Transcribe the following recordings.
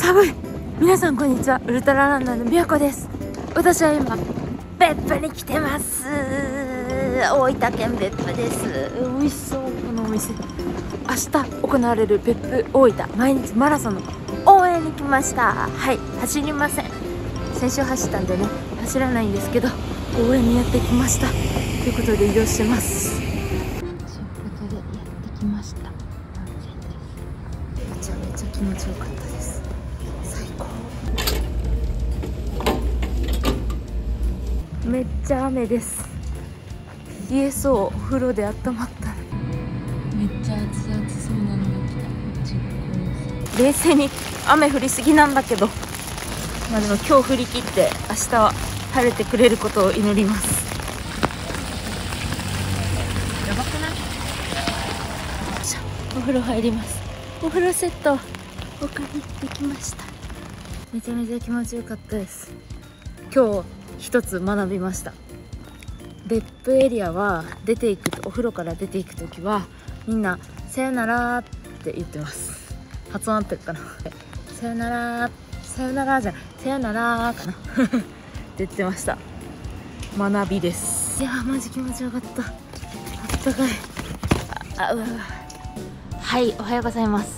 寒い。皆さんこんにちは。ウルトラランナーのみやこです。私は今別府に来てます。大分県別府です。美味しそう、このお店。明日行われる別府大分毎日マラソンの応援に来ました。はい、走りません。先週走ったんでね、走らないんですけど応援にやってきましたということで移動してます。ということでやってきました。めちゃめちゃ気持ちよかったです。最高。めっちゃ雨です。冷えそう。お風呂で温まったらめっちゃ熱々そうなのが来た。実行です。冷静に雨降りすぎなんだけど、まあでも今日振り切って明日は晴れてくれることを祈ります。やばくない？お風呂入ります。お風呂セットお借りできました。めちゃめちゃ気持ちよかったです。今日一つ学びました。別府エリアは出ていくと、お風呂から出ていくときはみんなさよならって言ってます。発音合ってるかなさよなら、さよならじゃない、さよならかなって言ってました。学びです。いやーマジ気持ちよかった。あったかい。はい、おはようございます。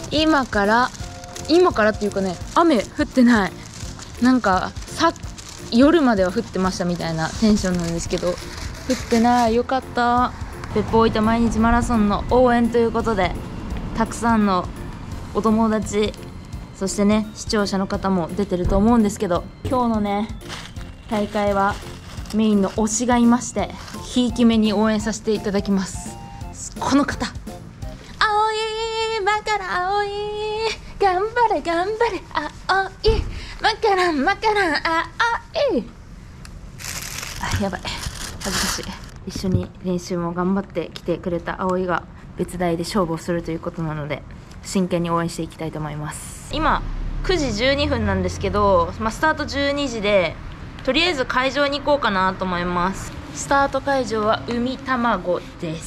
今からっていうかね、雨降ってない。なんか夜までは降ってましたみたいなテンションなんですけど、降ってない。よかった。別府大分毎日マラソンの応援ということで、たくさんのお友達、そしてね視聴者の方も出てると思うんですけど、今日のね大会はメインの推しがいまして、ひいき目に応援させていただきます。この方、青いマカラン、青い頑張れ頑張れ青いマカラン、マカラン青い。やばい、恥ずかしい。一緒に練習も頑張ってきてくれた葵が別大で勝負をするということなので、真剣に応援していきたいと思います。今9時12分なんですけど、スタート12時でとりあえず会場に行こうかなと思います。スタート会場は海卵です。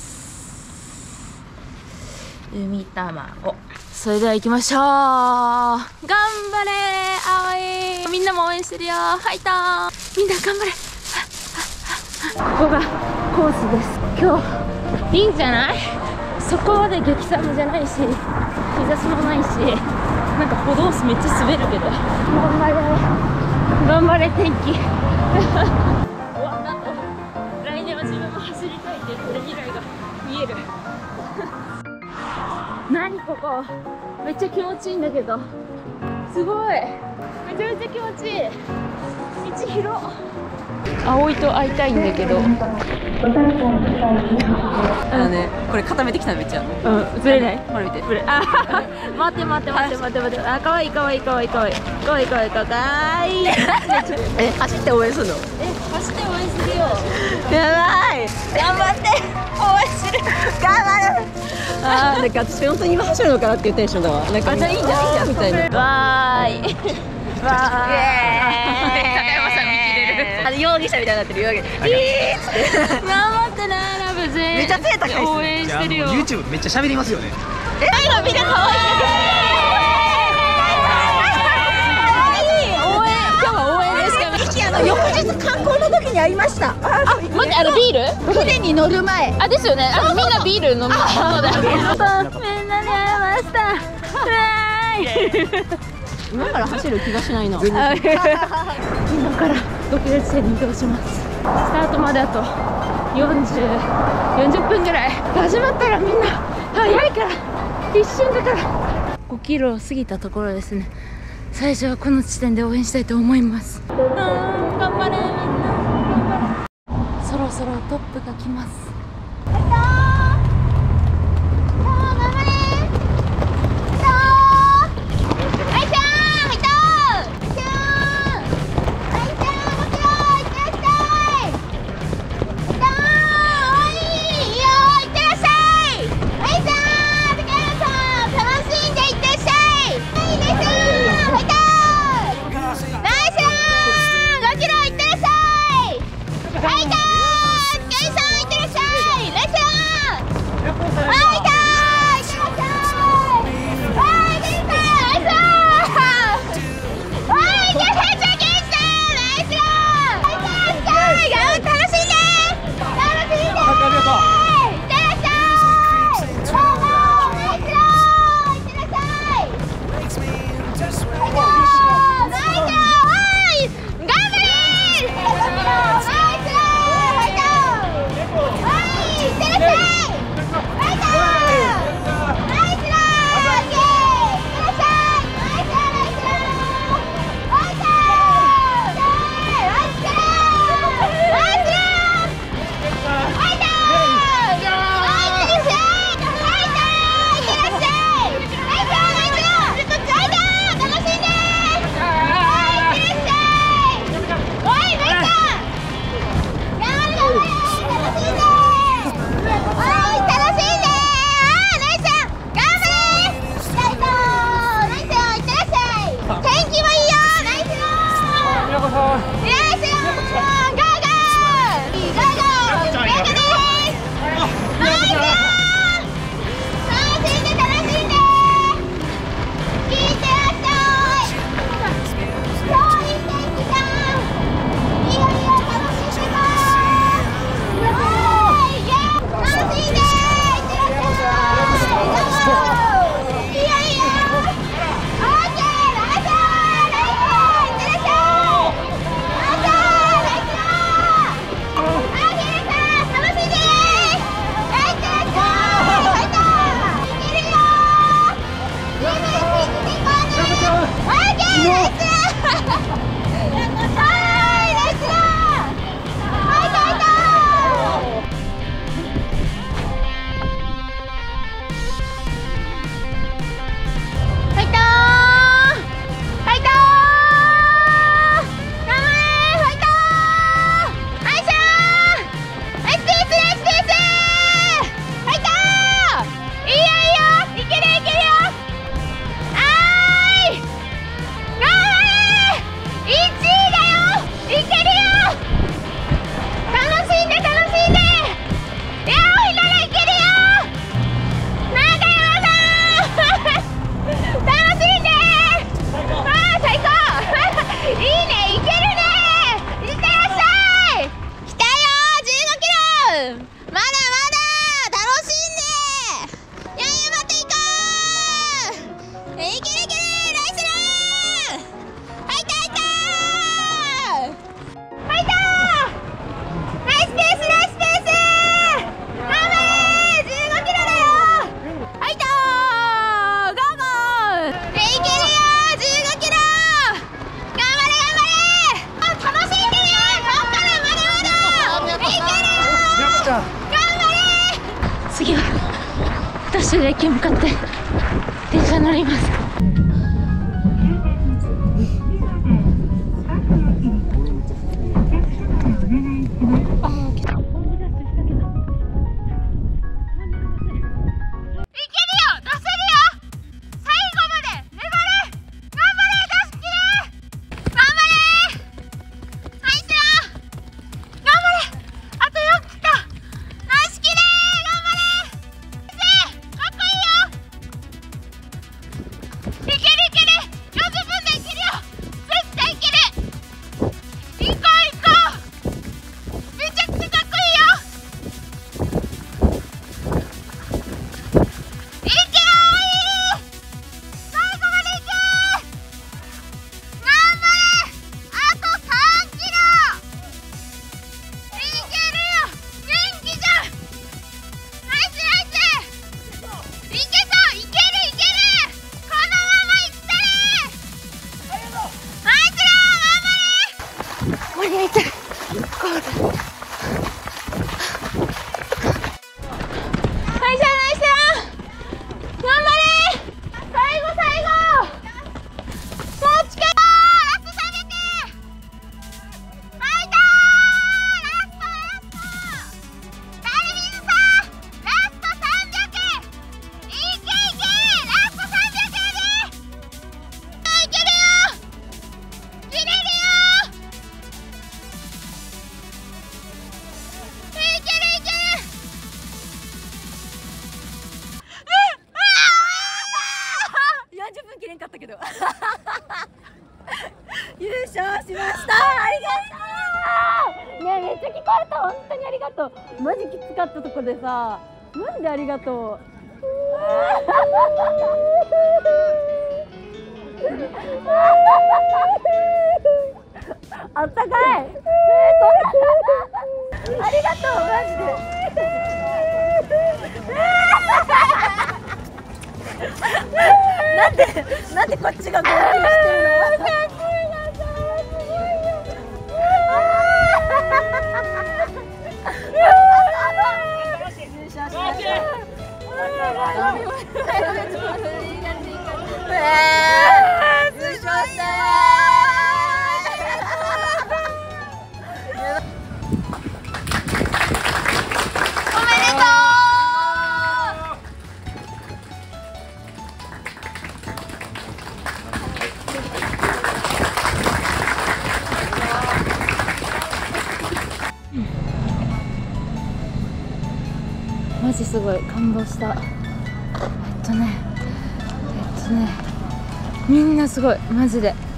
海卵。それでは行きましょう。頑張れ葵。みんなも応援してるよ。ファイトー。みんな頑張れ。ここがコースです。今日いいんじゃない？そこまで激寒じゃないし、日差しもないし、なんか歩道めっちゃ滑るけど、頑張れ頑張れ天気うわ、なんと来年は自分も走りたいって言ってる未来が見える何ここ、めっちゃ気持ちいいんだけど、すごい、めちゃめちゃ気持ちいい。道広。葵と会いたいんだけど、 これ固めてきためっちゃ。 ずれない。 ほら見て。 待って。あ、可愛い。走って応援するの？ 走って応援するよ。 やばい。 頑張って応援する。頑張る。 なんか私本当に今走るのかなっていうテンションだわ。なんかじゃあいいじゃんみたいな。 わーい。 片山さん見切れる。容疑者みたいになってる。容疑。 頑張ってね、ラブぜ。 めっちゃ背高いです。 応援してるよ。 YouTube めっちゃ喋りますよね。 みんな可愛い。応援。今日は応援ですか？ 翌日観光の時に会いました。 待って、ビール？ 船に乗る前。 ですよね。みんなビール飲むので。みんなに会えました。 今から走る気がしないな。 今から6キロ地点に移動します。スタートまであと40分ぐらい。始まったらみんな早いから、一瞬だから。5キロを過ぎたところですね。最初はこの地点で応援したいと思います。頑張れみんな。そろそろトップが来ます。 はい、いってらっしゃい。 次はダッシュで駅に向かって電車乗ります。 優勝しました。ありがとう。ねえ、めっちゃ聞こえた。本当にありがとう。マジきつかったとこでさ、マジでありがとう。あったかい。ありがとう、マジで。なんでこっちが号泣してるの？ マジすごい感動した。みんなすごいマジで。